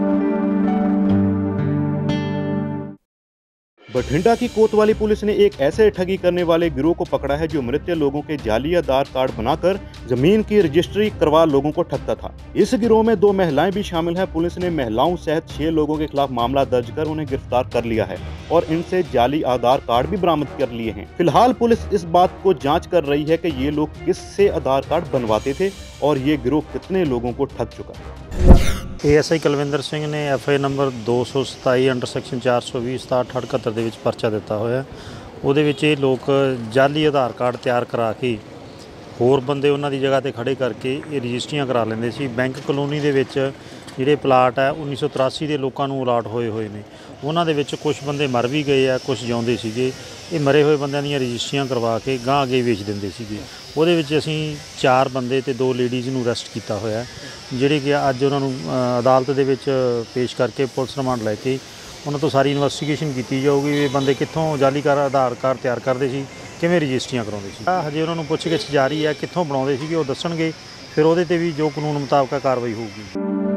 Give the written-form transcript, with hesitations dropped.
बठिंडा की कोतवाली पुलिस ने एक ऐसे ठगी करने वाले गिरोह को पकड़ा है जो मृत लोगों के जाली आधार कार्ड बनाकर जमीन की रजिस्ट्री करवा लोगों को ठगता था। इस गिरोह में 2 महिलाएं भी शामिल हैं। पुलिस ने महिलाओं सहित 6 लोगों के खिलाफ मामला दर्ज कर उन्हें गिरफ्तार कर लिया है और इनसे जाली आधार कार्ड भी बरामद कर लिए हैं। फिलहाल पुलिस इस बात को जाँच कर रही है कि ये लोग किससे आधार कार्ड बनवाते थे और ये गिरोह कितने लोगों को ठग चुका है। ASI कुलविंदर सिंह ने FI नंबर 227 अंडर सैक्शन 420 6778 ਦੇ ਵਿੱਚ ਪਰਚਾ ਦਿੱਤਾ ਹੋਇਆ। ਉਹਦੇ ਵਿੱਚ ਇਹ ਲੋਕ ਜਾਲੀ ਆਧਾਰ ਕਾਰਡ ਤਿਆਰ ਕਰਾ ਕੇ ਹੋਰ ਬੰਦੇ ਉਹਨਾਂ ਦੀ ਜਗ੍ਹਾ ਤੇ ਖੜੇ ਕਰਕੇ ਇਹ ਰਜਿਸਟਰੀਆਂ ਕਰਾ ਲੈਂਦੇ ਸੀ। ਬੈਂਕ ਕਲੋਨੀ ਦੇ ਵਿੱਚ ਜਿਹੜੇ ਪਲਾਟ ਹੈ 1983 ਦੇ ਲੋਕਾਂ ਨੂੰ ਅਲਾਟ ਹੋਏ ਨੇ, ਉਹਨਾਂ ਦੇ ਵਿੱਚ ਕੁਝ ਬੰਦੇ ਮਰ ਵੀ ਗਏ ਆ, ਕੁਝ ਜਿਉਂਦੇ ਸੀਗੇ। ਇਹ ਮਰੇ ਹੋਏ ਬੰਦਿਆਂ ਦੀਆਂ ਰਜਿਸਟਰੀਆਂ ਕਰਵਾ ਕੇ ਗਾਂਹ ਅੱਗੇ ਵੇਚ ਦਿੰਦੇ ਸੀਗੇ। ਉਹਦੇ ਵਿੱਚ ਅਸੀਂ 4 ਬੰਦੇ ਤੇ 2 ਲੇਡੀਜ਼ ਨੂੰ ਅਰੈਸਟ ਕੀਤਾ ਹੋਇਆ, ਜਿਹੜੇ ਕਿ ਅੱਜ ਉਹਨਾਂ ਨੂੰ ਅਦਾਲਤ ਦੇ ਵਿੱਚ ਪੇਸ਼ ਕਰਕੇ ਪੁਲਿਸ ਰਿਮਾਂਡ ਲੈ ਕੇ ਉਹਨਾਂ ਤੋਂ ਸਾਰੀ ਇਨਵੈਸਟੀਗੇਸ਼ਨ ਕੀਤੀ ਜਾਊਗੀ ਵੀ ਇਹ ਬੰਦੇ ਕਿੱਥੋਂ ਜਾਲੀ ਆਧਾਰ ਕਾਰਡ ਤਿਆਰ ਕਰਦੇ ਸੀ, ਕਿਵੇਂ ਰਜਿਸਟਰੀਆਂ ਕਰਾਉਂਦੇ ਸੀ। ਹਜੇ ਉਹਨਾਂ ਨੂੰ ਪੁੱਛਗਿੱਛ ਜਾਰੀ ਹੈ, ਕਿੱਥੋਂ ਬਣਾਉਂਦੇ ਸੀਗੇ ਉਹ ਦੱਸਣਗੇ, ਫਿਰ ਉਹਦੇ 'ਤੇ ਵੀ ਜੋ ਕਾਨੂੰਨ ਮੁਤਾਬਕ ਕਾਰਵਾਈ ਹੋਊਗੀ।